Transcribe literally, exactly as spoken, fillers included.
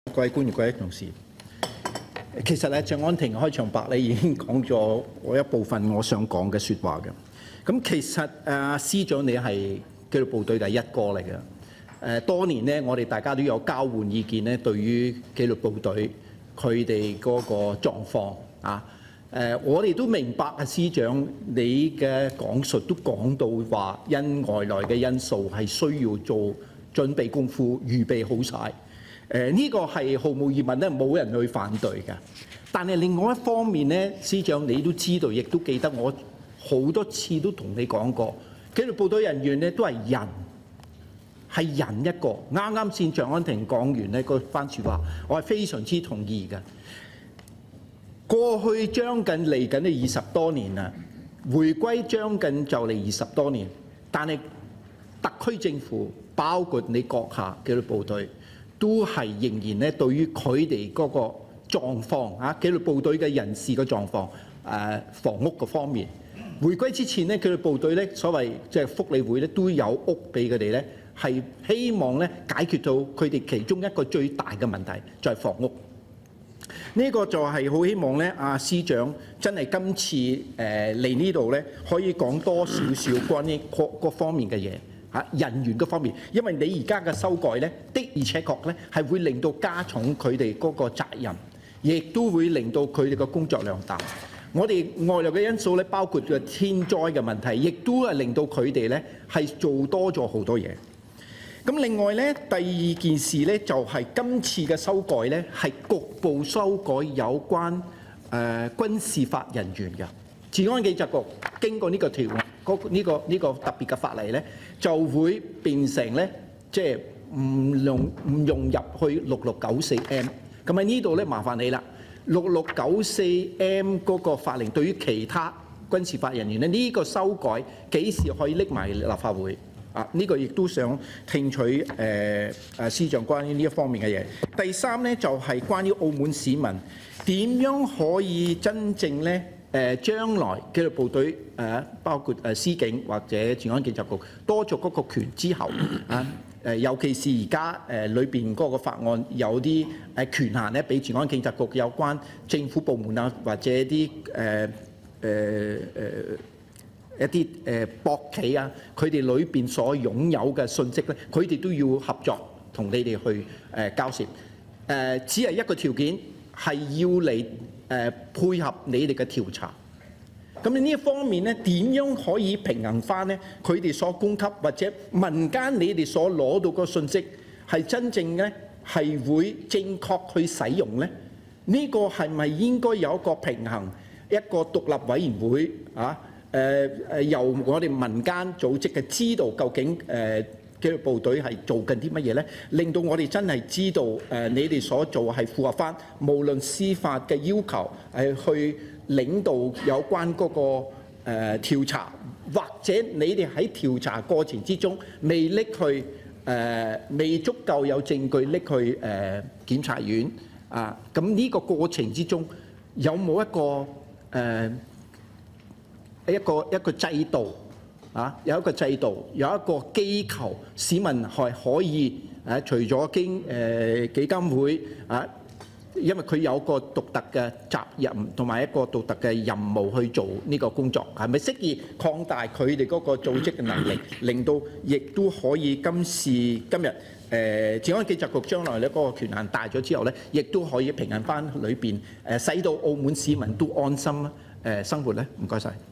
各位官員、各位同事，其實咧，鄭安庭開場白咧已經講咗我一部分我想講嘅説話嘅。咁其實誒司長你係紀律部隊第一個嚟嘅。誒多年咧，我哋大家都有交換意見咧，對於紀律部隊佢哋嗰個狀況啊。誒我哋都明白啊，司長你嘅講述都講到話，因外來嘅因素係需要做準備功夫，預備好晒。誒呢個係毫無疑問咧，冇人去反對嘅。但係另外一方面咧，司長你都知道，亦都記得我好多次都同你講過，紀律部隊人員咧都係人，係人一個。啱啱先鄭安庭講完呢個番説話，我係非常之同意嘅。過去將近嚟緊嘅二十多年啦，回歸將近就嚟二十多年，但係特區政府包括你閣下紀律部隊，都係仍然咧，對於佢哋嗰個狀況啊，紀律部隊嘅人士嘅狀況，誒房屋嘅方面，回歸之前咧，紀律部隊咧所謂即係福利會咧都有屋俾佢哋咧，係希望咧解決到佢哋其中一個最大嘅問題，就係房屋。呢個就係好希望咧，阿司長真係今次誒嚟呢度咧，可以講多少少關於各各方面嘅嘢。嚇人員嗰方面，因為你而家嘅修改咧，的而且確咧係會令到加重佢哋嗰個責任，亦都會令到佢哋嘅工作量大。我哋外來嘅因素咧，包括嘅天災嘅問題，亦都係令到佢哋咧係做多咗好多嘢。咁另外咧，第二件事咧就係今次嘅修改咧係局部修改有關誒軍事法人員嘅。治安警察局經過呢個條嗰呢個呢個特別嘅法例咧，就會變成咧，即係唔用唔融入去六六九四 M。咁喺呢度咧，麻煩你啦。六六九四 M 嗰個法令對於其他軍事法人員咧，呢個修改幾時可以拎埋立法會？啊，呢個亦都想聽取誒誒司長關於呢一方面嘅嘢。第三咧就係關於澳門市民點樣可以真正咧？誒將來紀律部隊誒包括誒司警或者治安警察局多咗嗰個權之後啊誒，尤其是而家誒裏邊嗰個法案有啲誒權限咧，俾治安警察局有關政府部門啊或者啲誒誒誒一啲誒博企啊，佢哋裏邊所擁有嘅信息咧，佢哋都要合作同你哋去誒交涉。誒只係一個條件係要嚟。誒配合你哋嘅調查，咁你呢一方面咧，點樣可以平衡翻咧？佢哋所供給或者民間你哋所攞到個信息係真正咧係會正確去使用咧？呢個係咪應該有一個平衡？一個獨立委員會啊？誒誒由我哋民間組織嘅知道究竟誒紀律部隊係做緊啲乜嘢咧？令到我哋真係知道誒你哋所做係符合翻無論司法嘅要求，係去領導有關嗰個誒調查，或者你哋喺調查過程之中未拎去誒未足夠有證據拎去誒檢察院啊？咁呢個過程之中有冇一個誒一個一個制度？啊，有一個制度，有一個機構，市民係可以誒，除咗經誒基金會啊，因為佢有個獨特嘅責任同埋一個獨特嘅任務去做呢個工作，係咪適宜擴大佢哋嗰個組織嘅能力，令到亦都可以今次今日誒治安警察局將來咧嗰個權限大咗之後咧，亦都可以平衡翻裏邊誒，使到澳門市民都安心誒生活咧。唔該晒。